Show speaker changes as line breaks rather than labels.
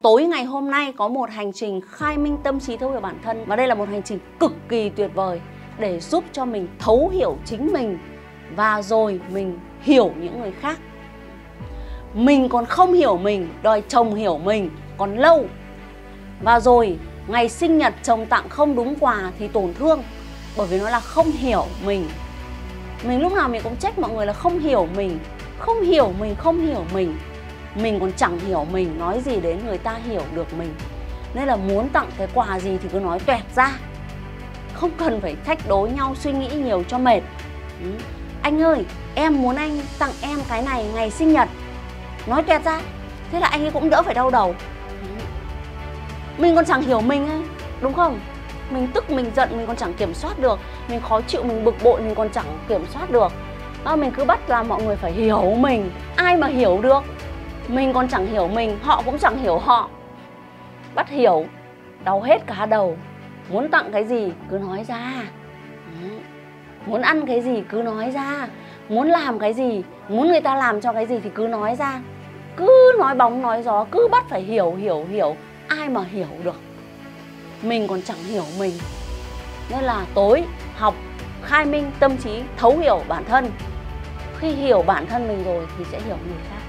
Tối ngày hôm nay có một hành trình khai minh tâm trí thấu hiểu bản thân. Và đây là một hành trình cực kỳ tuyệt vời để giúp cho mình thấu hiểu chính mình và rồi mình hiểu những người khác. Mình còn không hiểu mình, đòi chồng hiểu mình còn lâu. Và rồi ngày sinh nhật chồng tặng không đúng quà thì tổn thương, bởi vì nó là không hiểu mình. Mình lúc nào mình cũng trách mọi người là không hiểu mình, không hiểu mình, không hiểu mình. Mình còn chẳng hiểu mình, nói gì đến người ta hiểu được mình. Nên là muốn tặng cái quà gì thì cứ nói toẹt ra, không cần phải thách đố nhau, suy nghĩ nhiều cho mệt. Anh ơi, em muốn anh tặng em cái này ngày sinh nhật. Nói toẹt ra, thế là anh ấy cũng đỡ phải đau đầu. Mình còn chẳng hiểu mình ấy, đúng không? Mình tức, mình giận, mình còn chẳng kiểm soát được. Mình khó chịu, mình bực bội, mình còn chẳng kiểm soát được. Mình cứ bắt là mọi người phải hiểu mình. Ai mà hiểu được? Mình còn chẳng hiểu mình, họ cũng chẳng hiểu họ. Bắt hiểu, đau hết cả đầu. Muốn tặng cái gì cứ nói ra. Muốn ăn cái gì cứ nói ra. Muốn làm cái gì, muốn người ta làm cho cái gì thì cứ nói ra. Cứ nói bóng nói gió, cứ bắt phải hiểu. Ai mà hiểu được? Mình còn chẳng hiểu mình. Nên là tối học khai minh tâm trí thấu hiểu bản thân. Khi hiểu bản thân mình rồi thì sẽ hiểu người khác.